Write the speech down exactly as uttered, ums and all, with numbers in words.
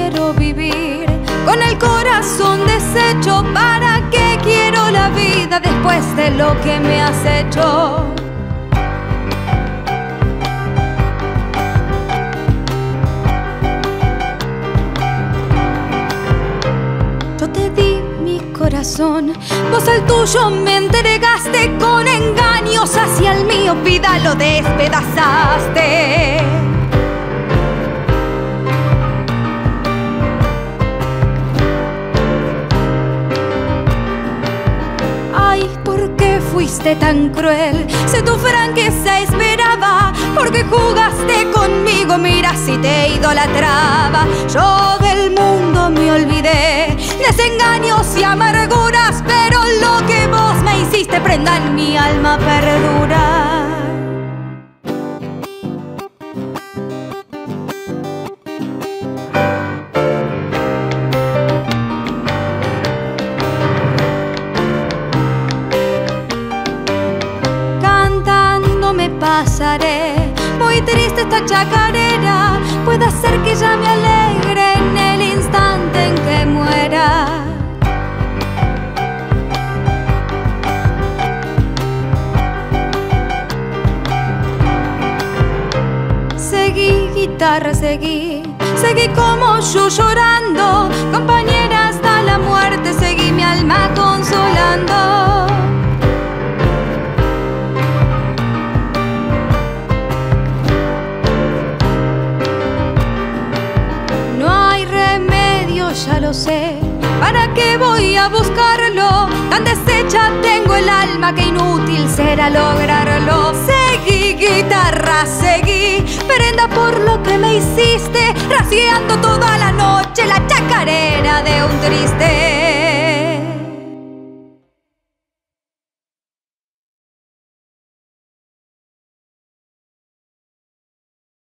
quiero vivir con el corazón deshecho? ¿Para qué quiero la vida después de lo que me has hecho? Yo te di mi corazón, vos el tuyo me entregaste, con engaños hacia el mío, vida, lo despedazaste. Ay, ¿por qué fuiste tan cruel? Si tu franqueza esperaba, porque jugaste conmigo, mira si te idolatraba. Yo del mundo me olvidé, desengaños y amarguras, pero lo que vos me hiciste, prenda en mi alma perdura. Pasaré muy triste esta chacarera, puede ser que ya me alegre en el instante en que muera. Seguí, guitarra, seguí, seguí como yo llorando, compañera hasta la muerte, seguí mi alma consolando. Ya lo sé, ¿para qué voy a buscarlo? Tan deshecha tengo el alma que inútil será lograrlo. Seguí, guitarra, seguí, prenda por lo que me hiciste, rociando toda la noche la chacarera de un triste.